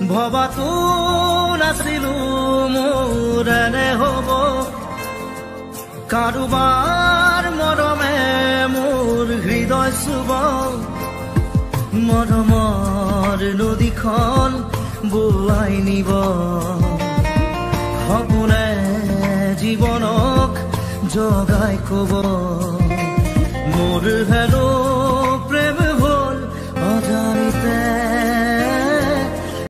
ভবাতো নাছিলো মোৰ এনে হ'ব কাৰোবাৰ মৰমে মোৰ হৃদয় চুব মৰমৰ নদীখন বোৱাই নিব সপোনে জীৱনক জগাই কব মোৰ হেলো